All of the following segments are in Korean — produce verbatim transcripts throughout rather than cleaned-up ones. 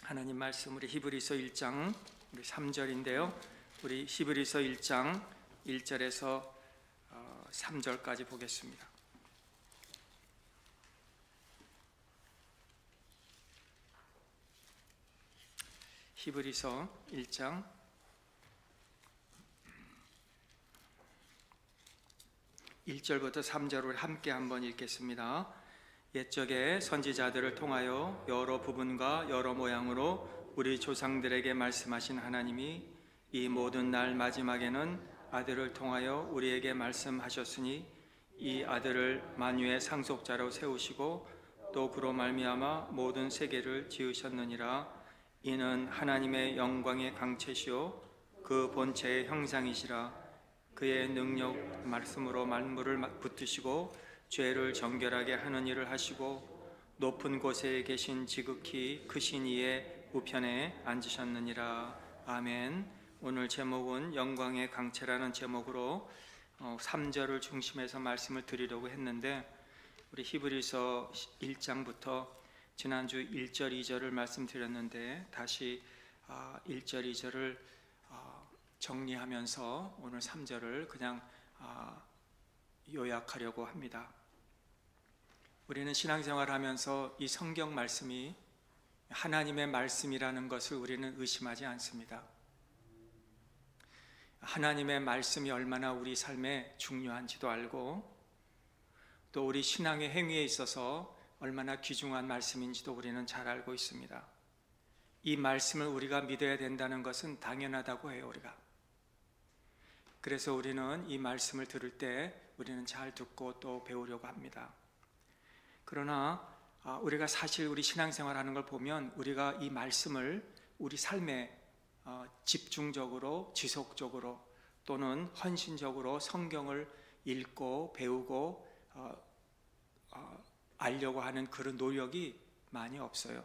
하나님 말씀 우리 히브리서 일 장 우리 삼 절인데요. 우리 히브리서 일 장 일 절에서 삼 절까지 보겠습니다. 히브리서 일 장 일 절부터 삼 절을 함께 한번 읽겠습니다. 옛적에 선지자들을 통하여 여러 부분과 여러 모양으로 우리 조상들에게 말씀하신 하나님이 이 모든 날 마지막에는 아들을 통하여 우리에게 말씀하셨으니 이 아들을 만유의 상속자로 세우시고 또 그로 말미암아 모든 세계를 지으셨느니라. 이는 하나님의 영광의 강체시오 그 본체의 형상이시라. 그의 능력 말씀으로 만물을 붙드시고 죄를 정결하게 하는 일을 하시고 높은 곳에 계신 지극히 크신 이의 우편에 앉으셨느니라. 아멘. 오늘 제목은 영광의 강체라는 제목으로 삼 절을 중심해서 말씀을 드리려고 했는데, 우리 히브리서 일 장부터 지난주 일 절 이 절을 말씀드렸는데 다시 일 절 이 절을 정리하면서 오늘 삼 절을 그냥 요약하려고 합니다. 우리는 신앙생활을 하면서 이 성경 말씀이 하나님의 말씀이라는 것을 우리는 의심하지 않습니다. 하나님의 말씀이 얼마나 우리 삶에 중요한지도 알고, 또 우리 신앙의 행위에 있어서 얼마나 귀중한 말씀인지도 우리는 잘 알고 있습니다. 이 말씀을 우리가 믿어야 된다는 것은 당연하다고 해요, 우리가. 그래서 우리는 이 말씀을 들을 때 우리는 잘 듣고 또 배우려고 합니다. 그러나 우리가 사실 우리 신앙생활 하는 걸 보면 우리가 이 말씀을 우리 삶에 집중적으로 지속적으로 또는 헌신적으로 성경을 읽고 배우고 어, 어, 알려고 하는 그런 노력이 많이 없어요.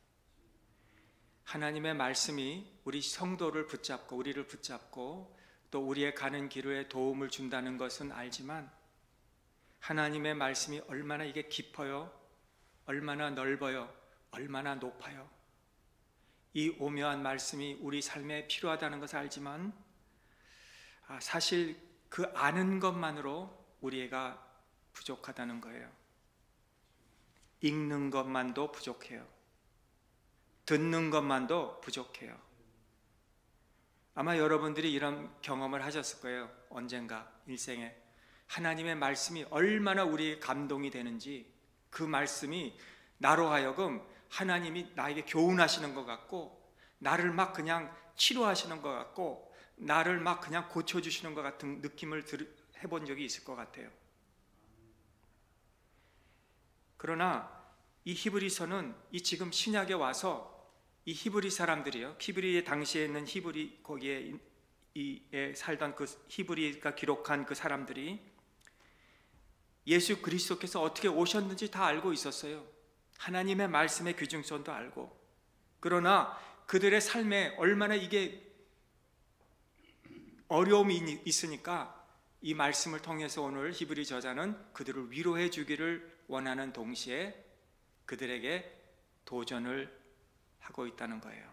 하나님의 말씀이 우리 성도를 붙잡고 우리를 붙잡고 또 우리의 가는 길에 도움을 준다는 것은 알지만, 하나님의 말씀이 얼마나 이게 깊어요, 얼마나 넓어요, 얼마나 높아요, 이 오묘한 말씀이 우리 삶에 필요하다는 것을 알지만 사실 그 아는 것만으로 우리가 부족하다는 거예요. 읽는 것만도 부족해요. 듣는 것만도 부족해요. 아마 여러분들이 이런 경험을 하셨을 거예요. 언젠가 일생에 하나님의 말씀이 얼마나 우리의 감동이 되는지, 그 말씀이 나로 하여금 하나님이 나에게 교훈하시는 것 같고, 나를 막 그냥 치료하시는 것 같고, 나를 막 그냥 고쳐주시는 것 같은 느낌을 해본 적이 있을 것 같아요. 그러나 이 히브리서는 이 지금 신약에 와서 이 히브리 사람들이요, 히브리 당시에 있는 히브리 거기에 이에 살던 그 히브리가 기록한 그 사람들이 예수 그리스도께서 어떻게 오셨는지 다 알고 있었어요. 하나님의 말씀의 귀중성도 알고. 그러나 그들의 삶에 얼마나 이게 어려움이 있으니까 이 말씀을 통해서 오늘 히브리 저자는 그들을 위로해 주기를 원하는 동시에 그들에게 도전을 하고 있다는 거예요.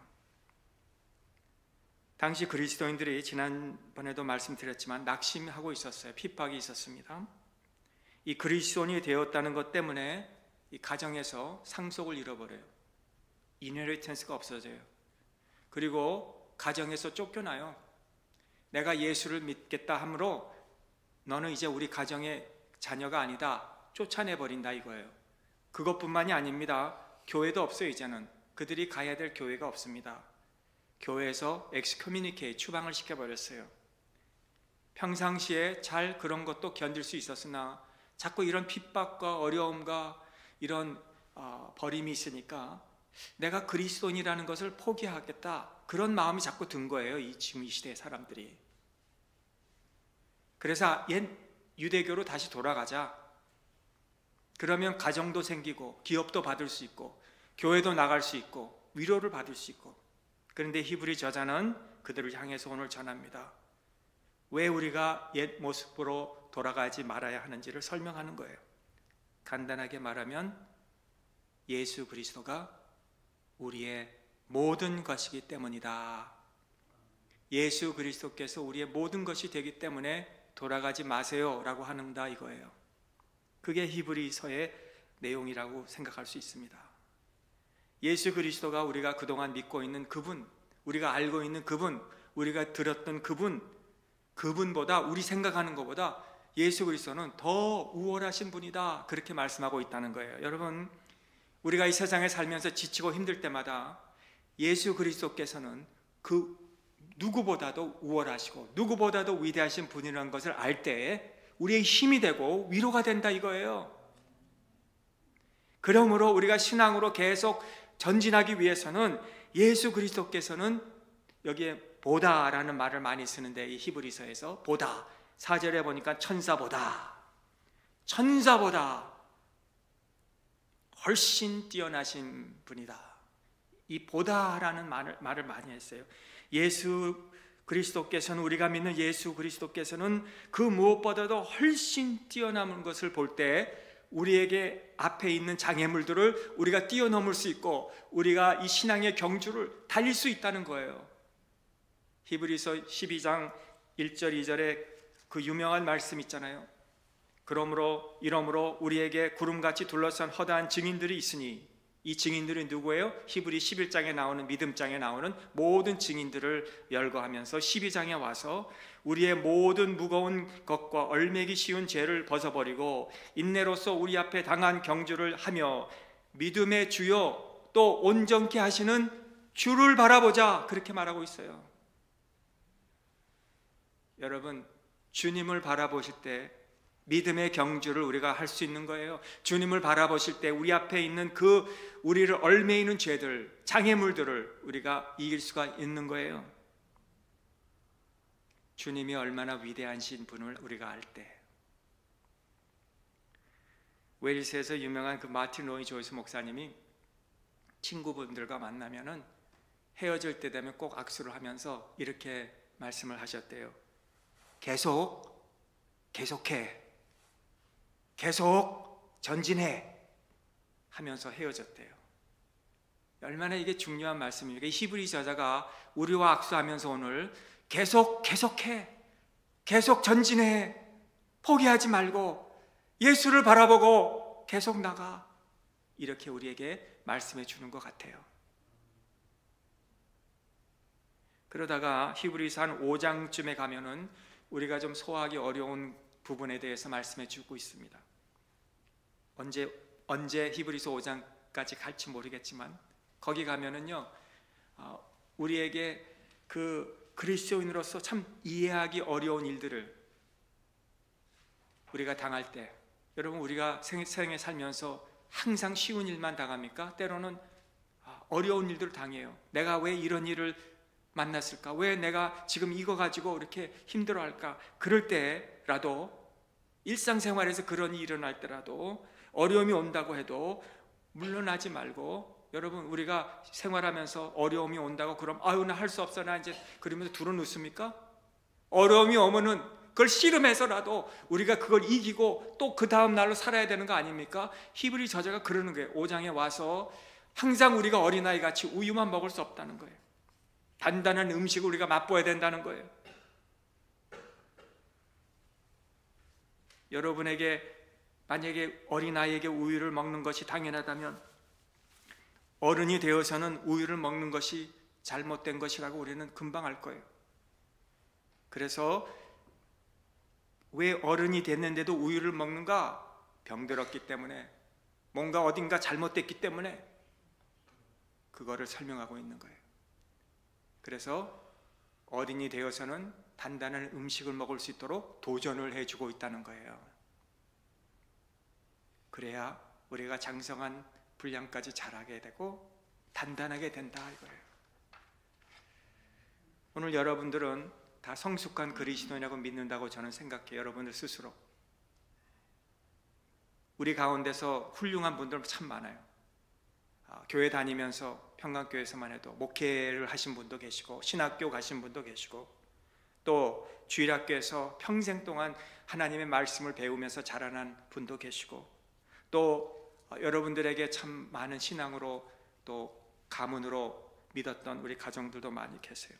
당시 그리스도인들이 지난번에도 말씀드렸지만 낙심하고 있었어요. 핍박이 있었습니다. 이 그리스도인이 되었다는 것 때문에 이 가정에서 상속을 잃어버려요. 이너리턴스가 없어져요. 그리고 가정에서 쫓겨나요. 내가 예수를 믿겠다 하므로 너는 이제 우리 가정의 자녀가 아니다, 쫓아내버린다 이거예요. 그것뿐만이 아닙니다. 교회도 없어요. 이제는 그들이 가야 될 교회가 없습니다. 교회에서 엑스커뮤니케이트, 추방을 시켜버렸어요. 평상시에 잘 그런 것도 견딜 수 있었으나 자꾸 이런 핍박과 어려움과 이런 어, 버림이 있으니까 내가 그리스도인이라는 것을 포기하겠다, 그런 마음이 자꾸 든 거예요, 이 지금 이 시대의 사람들이. 그래서 옛 유대교로 다시 돌아가자. 그러면 가정도 생기고 기업도 받을 수 있고 교회도 나갈 수 있고 위로를 받을 수 있고. 그런데 히브리 저자는 그들을 향해서 오늘 전합니다. 왜 우리가 옛 모습으로 돌아가지 말아야 하는지를 설명하는 거예요. 간단하게 말하면 예수 그리스도가 우리의 모든 것이기 때문이다. 예수 그리스도께서 우리의 모든 것이 되기 때문에 돌아가지 마세요 라고 하는다 이거예요. 그게 히브리서의 내용이라고 생각할 수 있습니다. 예수 그리스도가 우리가 그동안 믿고 있는 그분, 우리가 알고 있는 그분, 우리가 들었던 그분, 그분보다, 우리 생각하는 것보다 예수 그리스도는 더 우월하신 분이다, 그렇게 말씀하고 있다는 거예요. 여러분, 우리가 이 세상에 살면서 지치고 힘들 때마다 예수 그리스도께서는 그 누구보다도 우월하시고 누구보다도 위대하신 분이라는 것을 알 때에 우리의 힘이 되고 위로가 된다 이거예요. 그러므로 우리가 신앙으로 계속 전진하기 위해서는 예수 그리스도께서는, 여기에 보다라는 말을 많이 쓰는데 이 히브리서에서 보다, 사 절에 보니까 천사보다, 천사보다 훨씬 뛰어나신 분이다. 이 보다라는 말을, 말을 많이 했어요. 예수 그리스도께서는, 우리가 믿는 예수 그리스도께서는 그 무엇보다도 훨씬 뛰어남은 것을 볼 때 우리에게 앞에 있는 장애물들을 우리가 뛰어넘을 수 있고 우리가 이 신앙의 경주를 달릴 수 있다는 거예요. 히브리서 십이 장 일 절 이 절에 그 유명한 말씀 있잖아요. 그러므로 이러므로 우리에게 구름같이 둘러싼 허다한 증인들이 있으니, 이 증인들이 누구예요? 히브리 십일 장에 나오는, 믿음장에 나오는 모든 증인들을 열거하면서 십이 장에 와서 우리의 모든 무거운 것과 얼매기 쉬운 죄를 벗어버리고 인내로서 우리 앞에 당한 경주를 하며 믿음의 주요 또 온전케 하시는 주를 바라보자, 그렇게 말하고 있어요. 여러분, 주님을 바라보실 때 믿음의 경주를 우리가 할 수 있는 거예요. 주님을 바라보실 때 우리 앞에 있는 그 우리를 얽매이는 죄들, 장애물들을 우리가 이길 수가 있는 거예요. 주님이 얼마나 위대하신 분을 우리가 알 때. 웨일스에서 유명한 그 마틴 로이 조이스 목사님이 친구분들과 만나면은 헤어질 때 되면 꼭 악수를 하면서 이렇게 말씀을 하셨대요. 계속 계속해, 계속 전진해 하면서 헤어졌대요. 얼마나 이게 중요한 말씀입니까? 히브리 저자가 우리와 악수하면서 오늘 계속 계속해, 계속 전진해, 포기하지 말고 예수를 바라보고 계속 나가, 이렇게 우리에게 말씀해 주는 것 같아요. 그러다가 히브리서 한 오 장쯤에 가면은 우리가 좀 소화하기 어려운 부분에 대해서 말씀해 주고 있습니다. 언제 언제 히브리서 오 장까지 갈지 모르겠지만 거기 가면은요, 우리에게 그 그리스도인으로서 참 이해하기 어려운 일들을 우리가 당할 때, 여러분, 우리가 생에 살면서 항상 쉬운 일만 당합니까? 때로는 어려운 일들을 당해요. 내가 왜 이런 일을 만났을까? 왜 내가 지금 이거 가지고 이렇게 힘들어할까? 그럴 때라도, 일상생활에서 그런 일이 일어날 때라도, 어려움이 온다고 해도 물러나지 말고, 여러분, 우리가 생활하면서 어려움이 온다고 그럼 아유 나 할 수 없어, 나 이제 그러면서 두루누습니까? 어려움이 오면은 그걸 씨름해서라도 우리가 그걸 이기고 또 그 다음 날로 살아야 되는 거 아닙니까? 히브리 저자가 그러는 거예요. 오 장에 와서 항상 우리가 어린아이 같이 우유만 먹을 수 없다는 거예요. 단단한 음식을 우리가 맛보아야 된다는 거예요. 여러분에게 만약에 어린아이에게 우유를 먹는 것이 당연하다면 어른이 되어서는 우유를 먹는 것이 잘못된 것이라고 우리는 금방 알 거예요. 그래서 왜 어른이 됐는데도 우유를 먹는가? 병들었기 때문에, 뭔가 어딘가 잘못됐기 때문에 그거를 설명하고 있는 거예요. 그래서 어린이 되어서는 단단한 음식을 먹을 수 있도록 도전을 해주고 있다는 거예요. 그래야 우리가 장성한 분량까지 자라게 되고 단단하게 된다 이거예요. 오늘 여러분들은 다 성숙한 그리스도인이라고 믿는다고 저는 생각해요. 여러분들 스스로. 우리 가운데서 훌륭한 분들 참 많아요. 아, 교회 다니면서 평강교회에서만 해도 목회를 하신 분도 계시고 신학교 가신 분도 계시고 또 주일학교에서 평생 동안 하나님의 말씀을 배우면서 자라난 분도 계시고 또 여러분들에게 참 많은 신앙으로 또 가문으로 믿었던 우리 가정들도 많이 계세요.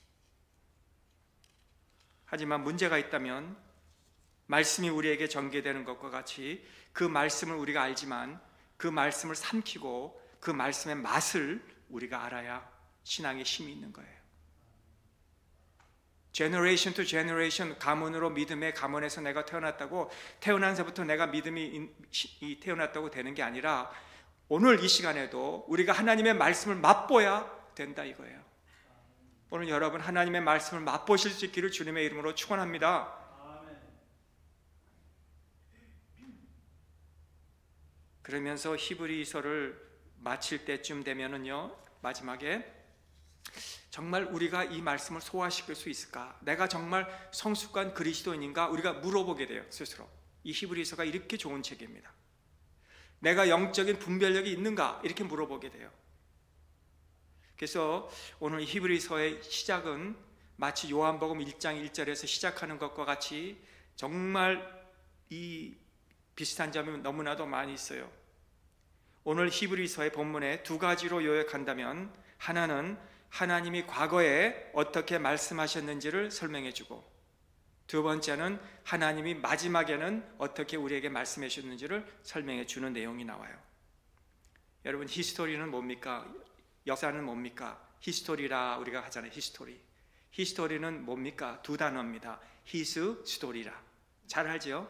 하지만 문제가 있다면 말씀이 우리에게 전개되는 것과 같이 그 말씀을 우리가 알지만 그 말씀을 삼키고 그 말씀의 맛을 우리가 알아야 신앙의 힘이 있는 거예요. 제너레이션 투 제너레이션, 가문으로 믿음의 가문에서 내가 태어났다고 태어난서부터 내가 믿음이 태어났다고 되는 게 아니라 오늘 이 시간에도 우리가 하나님의 말씀을 맛보야 된다 이거예요. 오늘 여러분 하나님의 말씀을 맛보실 수 있기를 주님의 이름으로 축원합니다. 그러면서 히브리서를 마칠 때쯤 되면은요, 마지막에 정말 우리가 이 말씀을 소화시킬 수 있을까? 내가 정말 성숙한 그리스도인인가? 우리가 물어보게 돼요, 스스로. 이 히브리서가 이렇게 좋은 책입니다. 내가 영적인 분별력이 있는가? 이렇게 물어보게 돼요. 그래서 오늘 히브리서의 시작은 마치 요한복음 일 장 일 절에서 시작하는 것과 같이 정말 이 비슷한 점이 너무나도 많이 있어요. 오늘 히브리서의 본문에 두 가지로 요약한다면, 하나는 하나님이 과거에 어떻게 말씀하셨는지를 설명해 주고, 두 번째는 하나님이 마지막에는 어떻게 우리에게 말씀해 주셨는지를 설명해 주는 내용이 나와요. 여러분, 히스토리는 뭡니까? 역사는 뭡니까? 히스토리라 우리가 하잖아요. 히스토리. 히스토리는 뭡니까? 두 단어입니다. 히스 스토리라. 잘 알죠?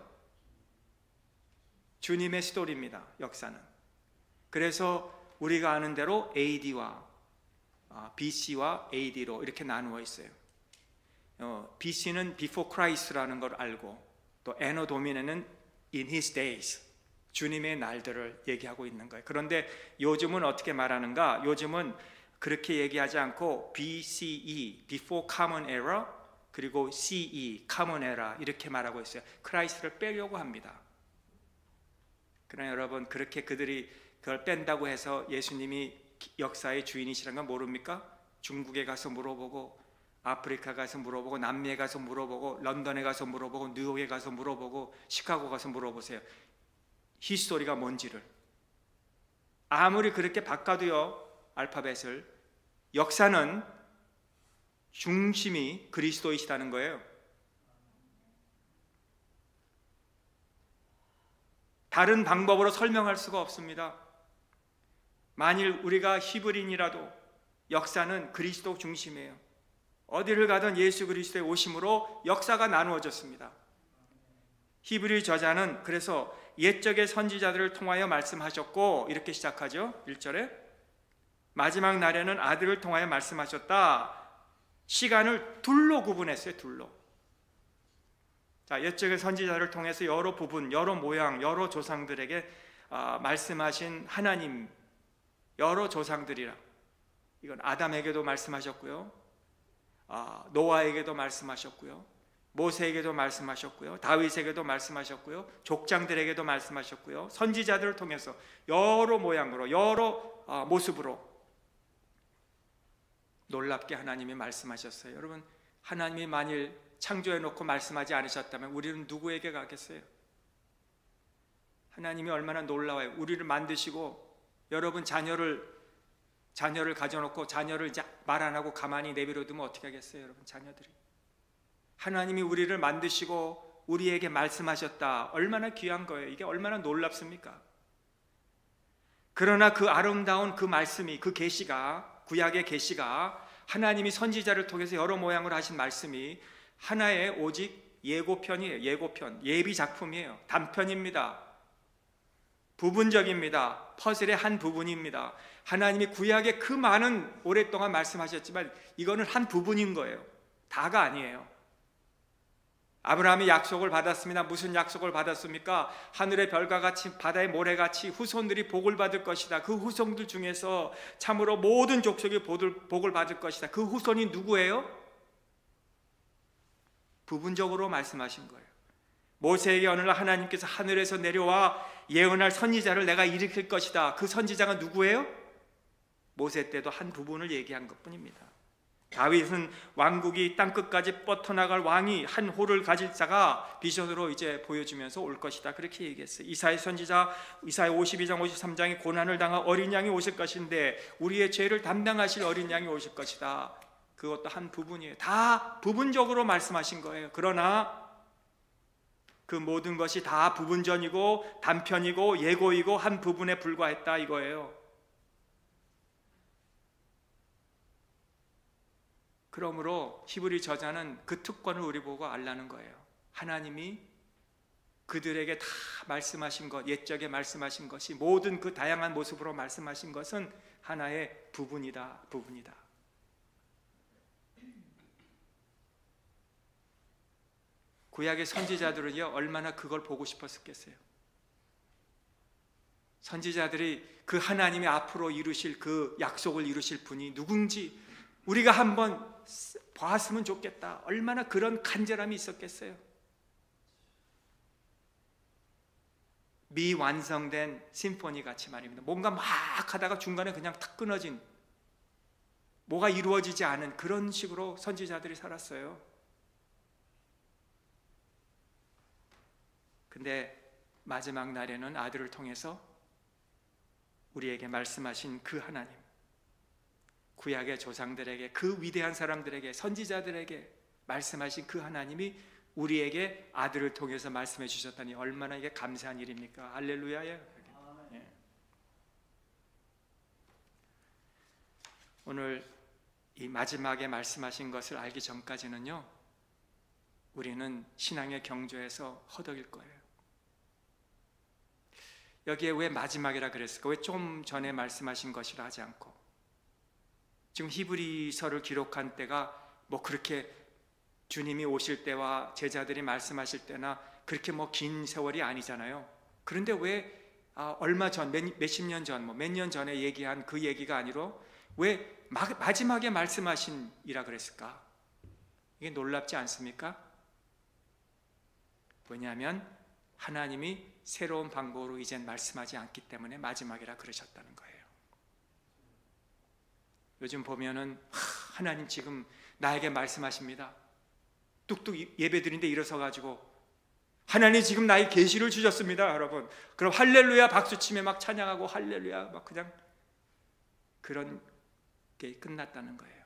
주님의 스토리입니다. 역사는. 그래서 우리가 아는 대로 에이디와 비씨와 에이디로 이렇게 나누어 있어요. 어, 비씨는 Before Christ라는 걸 알고, 또 Anno Domini는 In His Days, 주님의 날들을 얘기하고 있는 거예요. 그런데 요즘은 어떻게 말하는가? 요즘은 그렇게 얘기하지 않고 비씨이, Before Common Era, 그리고 씨이, Common Era 이렇게 말하고 있어요. 크라이스트를 빼려고 합니다. 그러나 여러분, 그렇게 그들이 그걸 뺀다고 해서 예수님이 역사의 주인이시라는 건 모릅니까? 중국에 가서 물어보고, 아프리카 가서 물어보고, 남미에 가서 물어보고, 런던에 가서 물어보고, 뉴욕에 가서 물어보고, 시카고 가서 물어보세요. 히스토리가 뭔지를. 아무리 그렇게 바꿔도요, 알파벳을, 역사는 중심이 그리스도이시다는 거예요. 다른 방법으로 설명할 수가 없습니다. 만일 우리가 히브리인이라도 역사는 그리스도 중심이에요. 어디를 가든 예수 그리스도의 오심으로 역사가 나누어졌습니다. 히브리 저자는 그래서 옛적의 선지자들을 통하여 말씀하셨고, 이렇게 시작하죠. 일 절에 마지막 날에는 아들을 통하여 말씀하셨다. 시간을 둘로 구분했어요. 둘로. 자, 옛적의 선지자를 통해서 여러 부분, 여러 모양, 여러 조상들에게 아, 말씀하신 하나님, 여러 조상들이라. 이건 아담에게도 말씀하셨고요, 아, 노아에게도 말씀하셨고요, 모세에게도 말씀하셨고요, 다윗에게도 말씀하셨고요, 족장들에게도 말씀하셨고요, 선지자들을 통해서 여러 모양으로, 여러 아, 모습으로 놀랍게 하나님이 말씀하셨어요. 여러분, 하나님이 만일 창조해놓고 말씀하지 않으셨다면 우리는 누구에게 가겠어요? 하나님이 얼마나 놀라워요. 우리를 만드시고 여러분 자녀를 자녀를 가져놓고 자녀를 이제 말 안 하고 가만히 내버려두면 어떻게 하겠어요? 여러분, 자녀들이. 하나님이 우리를 만드시고 우리에게 말씀하셨다. 얼마나 귀한 거예요. 이게 얼마나 놀랍습니까? 그러나 그 아름다운 그 말씀이, 그 계시가, 구약의 계시가, 하나님이 선지자를 통해서 여러 모양으로 하신 말씀이 하나의 오직 예고편이에요. 예고편, 예비 작품이에요. 단편입니다. 부분적입니다. 퍼즐의 한 부분입니다. 하나님이 구약에 그 많은 오랫동안 말씀하셨지만 이거는 한 부분인 거예요. 다가 아니에요. 아브라함이 약속을 받았습니다. 무슨 약속을 받았습니까? 하늘의 별과 같이 바다의 모래같이 후손들이 복을 받을 것이다. 그 후손들 중에서 참으로 모든 족속이 복을 받을 것이다. 그 후손이 누구예요? 부분적으로 말씀하신 거예요. 모세에게 어느 날 하나님께서 하늘에서 내려와 예언할 선지자를 내가 일으킬 것이다. 그 선지자가 누구예요? 모세 때도 한 부분을 얘기한 것뿐입니다. 다윗은 왕국이 땅끝까지 뻗어나갈 왕이 한 호를 가질 자가 비전으로 이제 보여주면서 올 것이다, 그렇게 얘기했어요. 이사야 선지자 이사야 오십이 장 오십삼 장에 고난을 당한 어린 양이 오실 것인데 우리의 죄를 담당하실 어린 양이 오실 것이다. 그것도 한 부분이에요. 다 부분적으로 말씀하신 거예요. 그러나 그 모든 것이 다 부분전이고 단편이고 예고이고 한 부분에 불과했다 이거예요. 그러므로 히브리 저자는 그 특권을 우리 보고 알라는 거예요. 하나님이 그들에게 다 말씀하신 것, 옛적에 말씀하신 것이 모든 그 다양한 모습으로 말씀하신 것은 하나의 부분이다, 부분이다. 구약의 선지자들은요 얼마나 그걸 보고 싶었겠어요. 선지자들이 그 하나님이 앞으로 이루실 그 약속을 이루실 분이 누군지 우리가 한번 봤으면 좋겠다, 얼마나 그런 간절함이 있었겠어요. 미완성된 심포니 같이 말입니다. 뭔가 막 하다가 중간에 그냥 탁 끊어진, 뭐가 이루어지지 않은 그런 식으로 선지자들이 살았어요. 근데 마지막 날에는 아들을 통해서 우리에게 말씀하신 그 하나님, 구약의 조상들에게, 그 위대한 사람들에게, 선지자들에게 말씀하신 그 하나님이 우리에게 아들을 통해서 말씀해 주셨다니 얼마나 이게 감사한 일입니까? 할렐루야예요. 예. 오늘 이 마지막에 말씀하신 것을 알기 전까지는요 우리는 신앙의 경주에서 허덕일 거예요. 여기에 왜 마지막이라 그랬을까? 왜 좀 전에 말씀하신 것이라 하지 않고, 지금 히브리서를 기록한 때가 뭐 그렇게 주님이 오실 때와 제자들이 말씀하실 때나 그렇게 뭐 긴 세월이 아니잖아요. 그런데 왜 아, 얼마 전, 몇, 몇십 년 전, 뭐 몇 년 전에 얘기한 그 얘기가 아니라 왜 마, 마지막에 말씀하신 이라 그랬을까? 이게 놀랍지 않습니까? 왜냐하면 하나님이 새로운 방법으로 이젠 말씀하지 않기 때문에 마지막이라 그러셨다는 거예요. 요즘 보면은 하나님 지금 나에게 말씀하십니다. 뚝뚝 예배드린데 일어서 가지고 하나님 지금 나의 계시를 주셨습니다, 여러분. 그럼 할렐루야 박수치며 막 찬양하고 할렐루야 막 그냥 그런 게 끝났다는 거예요.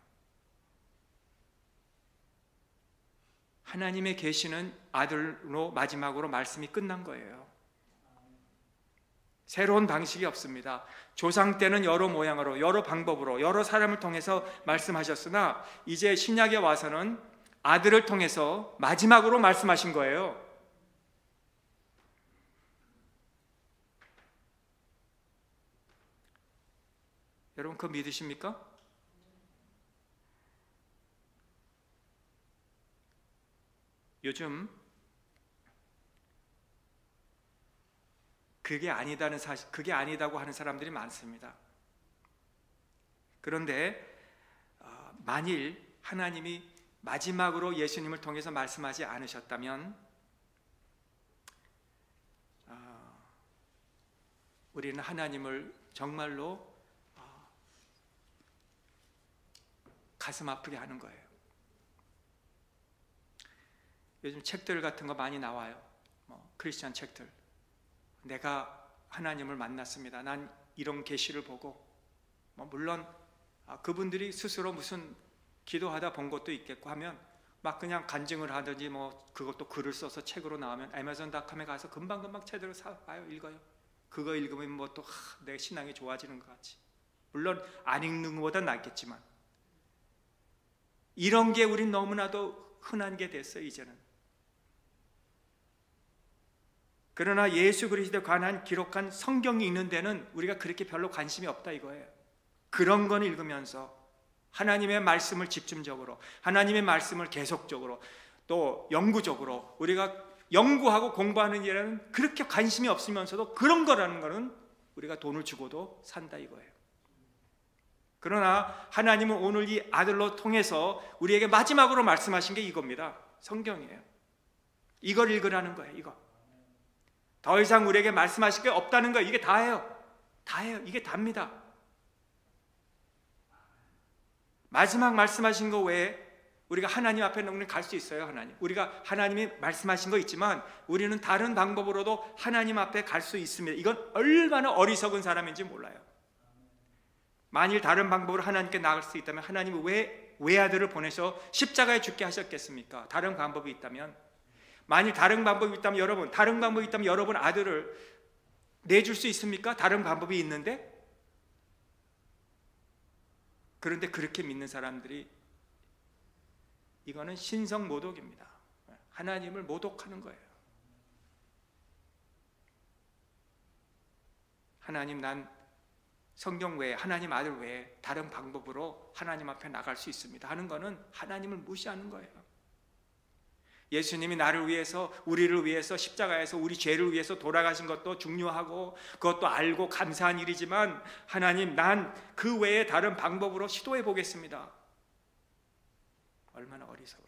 하나님의 계시는 아들로 마지막으로 말씀이 끝난 거예요. 새로운 방식이 없습니다. 조상 때는 여러 모양으로, 여러 방법으로, 여러 사람을 통해서 말씀하셨으나 이제 신약에 와서는 아들을 통해서 마지막으로 말씀하신 거예요. 여러분 그거 믿으십니까? 요즘 그게 아니다는 사실, 그게 아니다고 하는 사람들이 많습니다. 그런데 어, 만일 하나님이 마지막으로 예수님을 통해서 말씀하지 않으셨다면 어, 우리는 하나님을 정말로 어, 가슴 아프게 하는 거예요. 요즘 책들 같은 거 많이 나와요. 뭐 크리스천 책들. 내가 하나님을 만났습니다. 난 이런 계시를 보고, 뭐 물론 그분들이 스스로 무슨 기도하다 본 것도 있겠고 하면 막 그냥 간증을 하든지 뭐 그것도 글을 써서 책으로 나오면 애마존닷컴에 가서 금방금방 책들을 사봐요, 읽어요. 그거 읽으면 뭐 또 내 신앙이 좋아지는 것 같이. 물론 안 읽는 것보다 낫겠지만 이런 게 우린 너무나도 흔한 게 됐어요 이제는. 그러나 예수 그리스도에 관한 기록한 성경이 있는 데는 우리가 그렇게 별로 관심이 없다 이거예요. 그런 건 읽으면서 하나님의 말씀을 집중적으로, 하나님의 말씀을 계속적으로, 또 영구적으로 우리가 연구하고 공부하는 일에는 그렇게 관심이 없으면서도 그런 거라는 거는 우리가 돈을 주고도 산다 이거예요. 그러나 하나님은 오늘 이 아들로 통해서 우리에게 마지막으로 말씀하신 게 이겁니다. 성경이에요. 이걸 읽으라는 거예요. 이거. 더 이상 우리에게 말씀하실 게 없다는 거예요. 이게 다예요. 다예요. 이게 답니다. 마지막 말씀하신 거 외에 우리가 하나님 앞에 너무 갈 수 있어요. 하나님, 우리가 하나님이 말씀하신 거 있지만 우리는 다른 방법으로도 하나님 앞에 갈 수 있습니다. 이건 얼마나 어리석은 사람인지 몰라요. 만일 다른 방법으로 하나님께 나갈 수 있다면 하나님이 왜 외아들을 보내서 십자가에 죽게 하셨겠습니까? 다른 방법이 있다면, 만일 다른 방법이 있다면 여러분, 다른 방법이 있다면 여러분 아들을 내줄 수 있습니까? 다른 방법이 있는데. 그런데 그렇게 믿는 사람들이, 이거는 신성 모독입니다. 하나님을 모독하는 거예요. 하나님, 난 성경 외에, 하나님 아들 외에 다른 방법으로 하나님 앞에 나갈 수 있습니다 하는 것은 하나님을 무시하는 거예요. 예수님이 나를 위해서, 우리를 위해서 십자가에서 우리 죄를 위해서 돌아가신 것도 중요하고 그것도 알고 감사한 일이지만, 하나님, 난 그 외에 다른 방법으로 시도해 보겠습니다. 얼마나 어리석어요.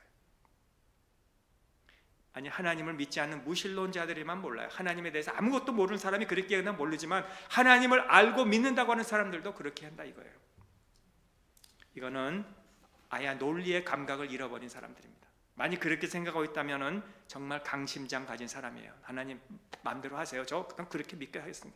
아니, 하나님을 믿지 않는 무신론자들이만 몰라요. 하나님에 대해서 아무것도 모르는 사람이 그렇게 그냥 모르지만 하나님을 알고 믿는다고 하는 사람들도 그렇게 한다 이거예요. 이거는 아예 논리의 감각을 잃어버린 사람들입니다. 만약 그렇게 생각하고 있다면 정말 강심장 가진 사람이에요. 하나님 마음대로 하세요. 저 그냥 그렇게 믿게 하겠습니다.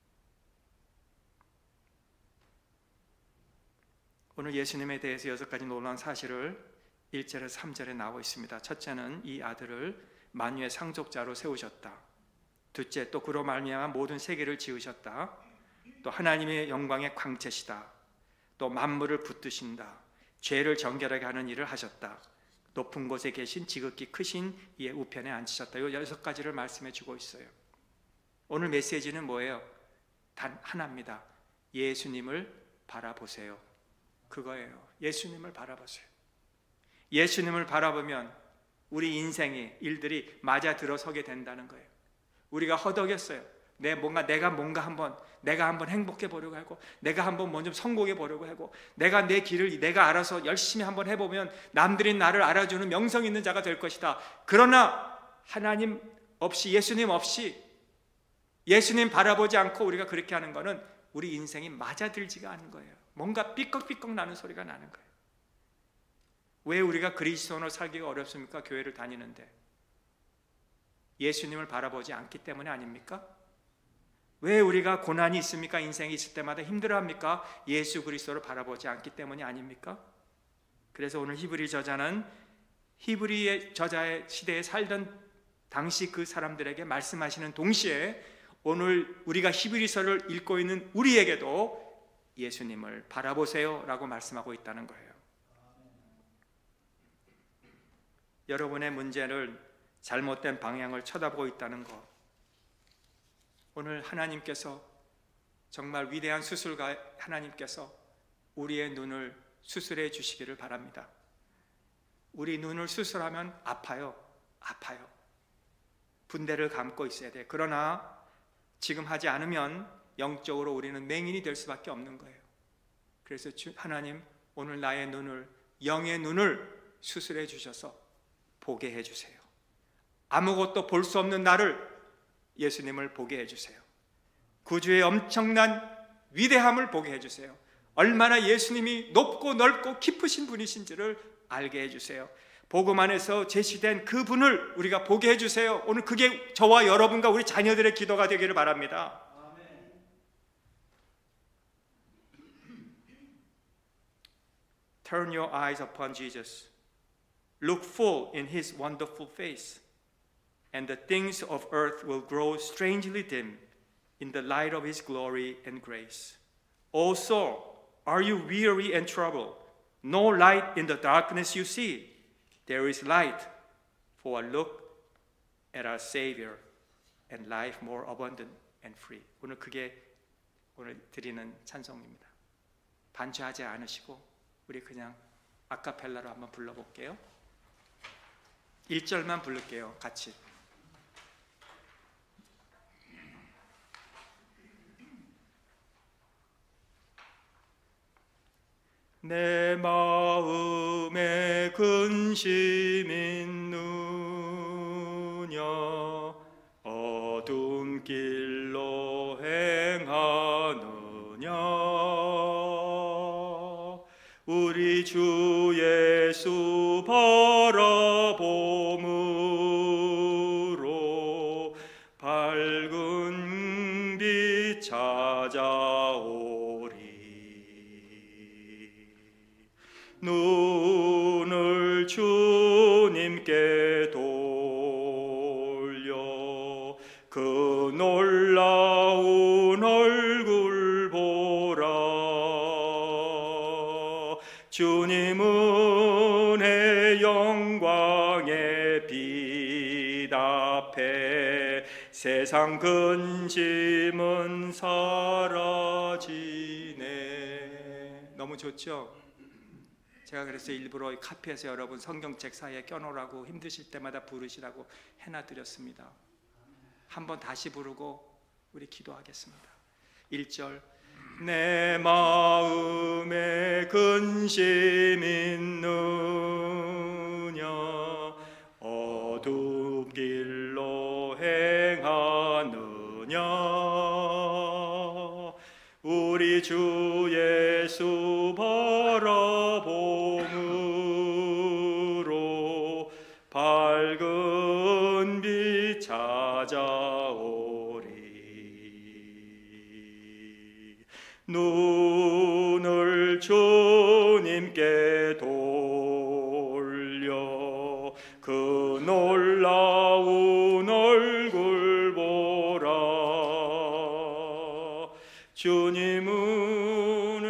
오늘 예수님에 대해서 여섯 가지 놀라운 사실을 일 절에서 삼 절에 나와 있습니다. 첫째는 이 아들을 만유의 상속자로 세우셨다. 둘째, 또 그로 말미암아 모든 세계를 지으셨다. 또 하나님의 영광의 광채시다. 또 만물을 붙드신다. 죄를 정결하게 하는 일을 하셨다. 높은 곳에 계신 지극히 크신 이의 우편에 앉으셨다. 이 여섯 가지를 말씀해 주고 있어요. 오늘 메시지는 뭐예요? 단 하나입니다. 예수님을 바라보세요. 그거예요. 예수님을 바라보세요. 예수님을 바라보면 우리 인생의 일들이 맞아 들어서게 된다는 거예요. 우리가 허덕였어요. 내 뭔가 내가 뭔가 한번 내가 한번 행복해 보려고 하고, 내가 한번 먼저 성공해 보려고 하고, 내가 내 길을 내가 알아서 열심히 한번 해보면 남들이 나를 알아주는 명성 있는 자가 될 것이다. 그러나 하나님 없이, 예수님 없이, 예수님 바라보지 않고 우리가 그렇게 하는 거는 우리 인생이 맞아들지가 않은 거예요. 뭔가 삐걱삐걱 나는 소리가 나는 거예요. 왜 우리가 그리스도인으로 살기가 어렵습니까? 교회를 다니는데 예수님을 바라보지 않기 때문에 아닙니까? 왜 우리가 고난이 있습니까? 인생이 있을 때마다 힘들어합니까? 예수 그리스도를 바라보지 않기 때문이 아닙니까? 그래서 오늘 히브리 저자는 히브리의 저자의 시대에 살던 당시 그 사람들에게 말씀하시는 동시에 오늘 우리가 히브리서를 읽고 있는 우리에게도 예수님을 바라보세요 라고 말씀하고 있다는 거예요. 여러분의 문제를 잘못된 방향을 쳐다보고 있다는 것, 오늘 하나님께서 정말 위대한 수술가 하나님께서 우리의 눈을 수술해 주시기를 바랍니다. 우리 눈을 수술하면 아파요. 아파요. 분대를 감고 있어야 돼. 그러나 지금 하지 않으면 영적으로 우리는 맹인이 될 수밖에 없는 거예요. 그래서 하나님, 오늘 나의 눈을, 영의 눈을 수술해 주셔서 보게 해주세요. 아무것도 볼 수 없는 나를, 예수님을 보게 해주세요. 구주의 엄청난 위대함을 보게 해주세요. 얼마나 예수님이 높고 넓고 깊으신 분이신지를 알게 해주세요. 복음 안에서 제시된 그 분을 우리가 보게 해주세요. 오늘 그게 저와 여러분과 우리 자녀들의 기도가 되기를 바랍니다. Turn your eyes upon Jesus. Look full in His wonderful face, and the things of earth will grow strangely dim in the light of His glory and grace. O soul, are you weary and troubled? No light in the darkness you see. There is light, for a look at our Savior and life more abundant and free. 오늘 그게 오늘 드리는 찬송입니다. 반주하지 않으시고 우리 그냥 아카펠라로 한번 불러볼게요. 일 절만 부를게요. 같이. 내 마음에 근심 있느냐 어둠 길로 행하느냐 우리 우리 주 예수 바라봄으로 밝은 빛 찾아오리. 눈을 주님께 돌려 그 놀라운 얼굴 보라. 주님은 의 영광의 빛 앞에 세상 근심은 사라지네. 너무 좋죠? 제가 그래서 일부러 카피해서 여러분 성경책 사이에 껴놓으라고 힘드실 때마다 부르시라고 해놔드렸습니다. 한번 다시 부르고 우리 기도하겠습니다. 일 절. 내 마음에 근심 있느냐 어둠 길로 행하느냐 우리 주 예수 바라봄으로 밝은 빛 찾아오리. 눈을 주님께 돌려 그 놀라운 얼굴 보라. 주님은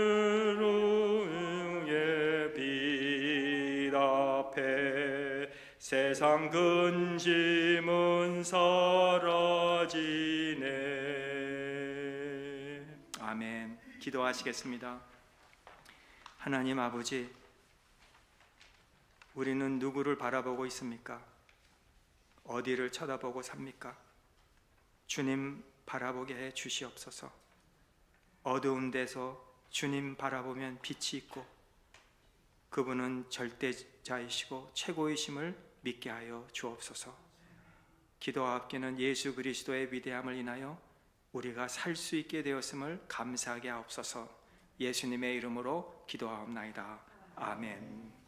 의의 빛 앞에 세상 근심은 사라지네. 아멘. 기도하시겠습니다. 하나님 아버지, 우리는 누구를 바라보고 있습니까? 어디를 쳐다보고 삽니까? 주님 바라보게 해 주시옵소서. 어두운 데서 주님 바라보면 빛이 있고 그분은 절대자이시고 최고이심을 믿게 하여 주옵소서. 기도하옵기는 예수 그리스도의 위대함을 인하여 우리가 살 수 있게 되었음을 감사하게 하옵소서. 예수님의 이름으로 기도하옵나이다. 아멘.